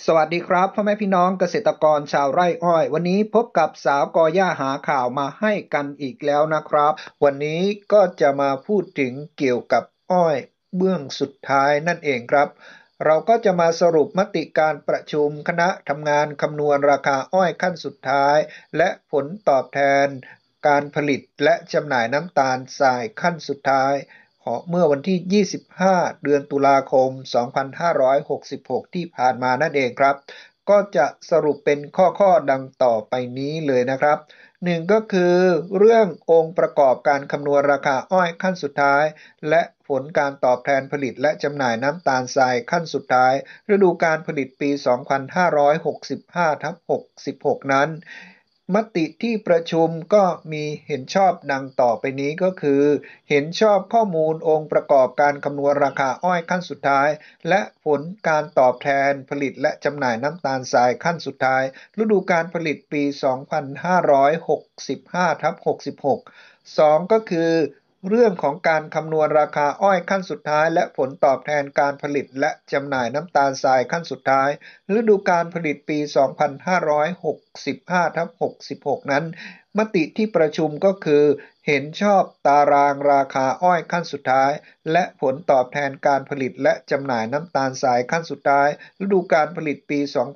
สวัสดีครับพ่อแม่พี่น้องเกษตรกรชาวไร่อ้อยวันนี้พบกับสาวกอหญ้าหาข่าวมาให้กันอีกแล้วนะครับวันนี้ก็จะมาพูดถึงเกี่ยวกับอ้อยเบื้องสุดท้ายนั่นเองครับเราก็จะมาสรุปมติการประชุมคณะทำงานคำนวณราคาอ้อยขั้นสุดท้ายและผลตอบแทนการผลิตและจำหน่ายน้ำตาลทรายขั้นสุดท้ายเมื่อวันที่ 25 เดือนตุลาคม 2566 ที่ผ่านมานั่นเองครับ ก็จะสรุปเป็นข้อดังต่อไปนี้เลยนะครับหนึ่งก็คือเรื่ององค์ประกอบการคำนวณราคาอ้อยขั้นสุดท้ายและผลการตอบแทนผลิตและจำหน่ายน้ำตาลทรายขั้นสุดท้ายฤดูการผลิตปี 2565/66 นั้นมติที่ประชุมก็มีเห็นชอบดังต่อไปนี้ก็คือเห็นชอบข้อมูลองค์ประกอบการคำนวณราคาอ้อยขั้นสุดท้ายและผลการตอบแทนผลิตและจำหน่ายน้ำตาลทรายขั้นสุดท้ายฤดูการผลิตปี 2565/66 2ก็คือเรื่องของการคำนวณราคาอ้อยขั้นสุดท้ายและผลตอบแทนการผลิตและจำหน่ายน้ำตาลทรายขั้นสุดท้ายฤดูการผลิตปี 2565/66 นั้นมติที่ประชุมก็คือเห็นชอบตารางราคาอ้อยขั้นสุดท้ายและผลตอบแทนการผลิตและจำหน่ายน้ำตาลทรายขั้นสุดท้ายฤดูการผลิตปี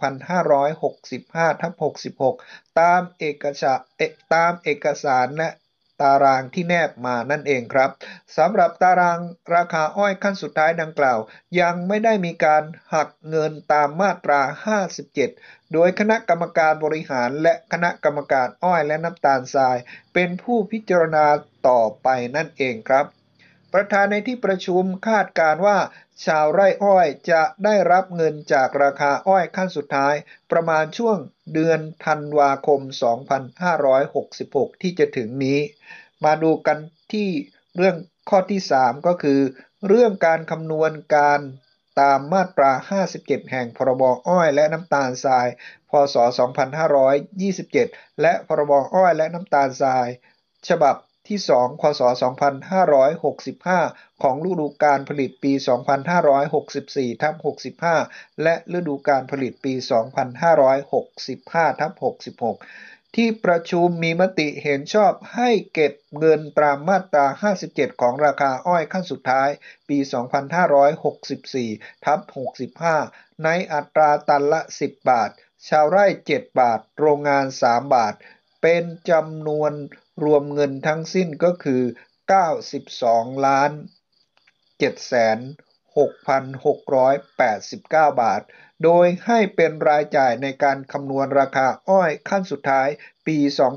2565/66 ตามเอกสารและตารางที่แนบมานั่นเองครับสำหรับตารางราคาอ้อยขั้นสุดท้ายดังกล่าวยังไม่ได้มีการหักเงินตามมาตรา 57 โดยคณะกรรมการบริหารและคณะกรรมการอ้อยและน้ำตาลทรายเป็นผู้พิจารณาต่อไปนั่นเองครับประธานในที่ประชุมคาดการณ์ว่าชาวไร่อ้อยจะได้รับเงินจากราคาอ้อยขั้นสุดท้ายประมาณช่วงเดือนธันวาคม 2566 ที่จะถึงนี้มาดูกันที่เรื่องข้อที่ 3 ก็คือเรื่องการคำนวณการตามมาตรา 57 แห่งพรบอ้อยและน้ำตาลทราย พ.ศ. 2527 และพรบอ้อยและน้ำตาลทรายฉบับที่ 2 ค.ศ. 2565 ของฤดูกาลผลิตปี 2564/65 และฤดูกาลผลิตปี 2565/66 ที่ประชุมมีมติเห็นชอบให้เก็บเงินตามมาตรา 57 ของราคาอ้อยขั้นสุดท้ายปี 2564/65 ในอัตราตันละ 10 บาท ชาวไร่ 7 บาท โรงงาน 3 บาท เป็นจำนวนรวมเงินทั้งสิ้นก็คือ 92 ล้าน 7,6,689 บาท โดยให้เป็นรายจ่ายในการคำนวณราคาอ้อยขั้นสุดท้ายปี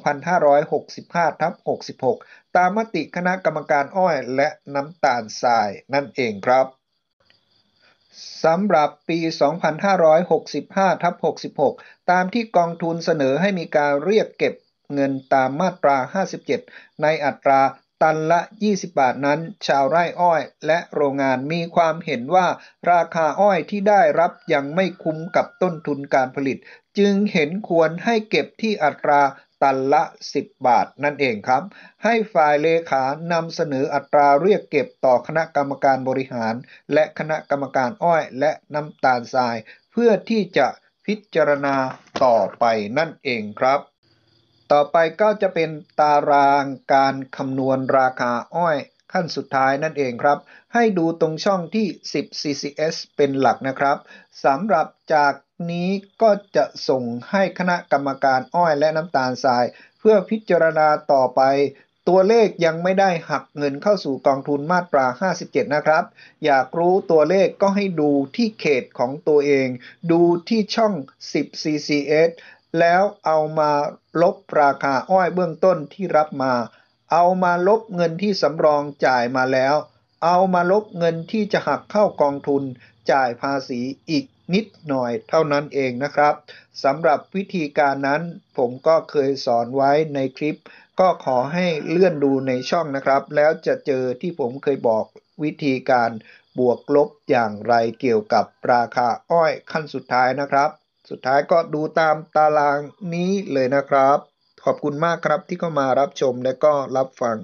2565/66 ตามมติคณะกรรมการอ้อยและน้ำตาลทรายนั่นเองครับสำหรับปี 2565/66 ตามที่กองทุนเสนอให้มีการเรียกเก็บเงินตามมาตรา 57 ในอัตราตันละ 20 บาทนั้น ชาวไร่อ้อยและโรงงานมีความเห็นว่าราคาอ้อยที่ได้รับยังไม่คุ้มกับต้นทุนการผลิต จึงเห็นควรให้เก็บที่อัตราตันละ 10 บาทนั่นเองครับ ให้ฝ่ายเลขานำเสนออัตราเรียกเก็บต่อคณะกรรมการบริหารและคณะกรรมการอ้อยและน้ำตาลทรายเพื่อที่จะพิจารณาต่อไปนั่นเองครับต่อไปก็จะเป็นตารางการคำนวณราคาอ้อยขั้นสุดท้ายนั่นเองครับให้ดูตรงช่องที่ 10 CCS เป็นหลักนะครับสำหรับจากนี้ก็จะส่งให้คณะกรรมการอ้อยและน้ำตาลทรายเพื่อพิจารณาต่อไปตัวเลขยังไม่ได้หักเงินเข้าสู่กองทุนมาตรา 57 นะครับอยากรู้ตัวเลขก็ให้ดูที่เขตของตัวเองดูที่ช่อง 10 CCS แล้วเอามาลบราคาอ้อยเบื้องต้นที่รับมาเอามาลบเงินที่สำรองจ่ายมาแล้วเอามาลบเงินที่จะหักเข้ากองทุนจ่ายภาษีอีกนิดหน่อยเท่านั้นเองนะครับสำหรับวิธีการนั้นผมก็เคยสอนไว้ในคลิปก็ขอให้เลื่อนดูในช่องนะครับแล้วจะเจอที่ผมเคยบอกวิธีการบวกลบอย่างไรเกี่ยวกับราคาอ้อยขั้นสุดท้ายนะครับสุดท้ายก็ดูตามตารางนี้เลยนะครับขอบคุณมากครับที่เข้ามารับชมและก็รับฟัง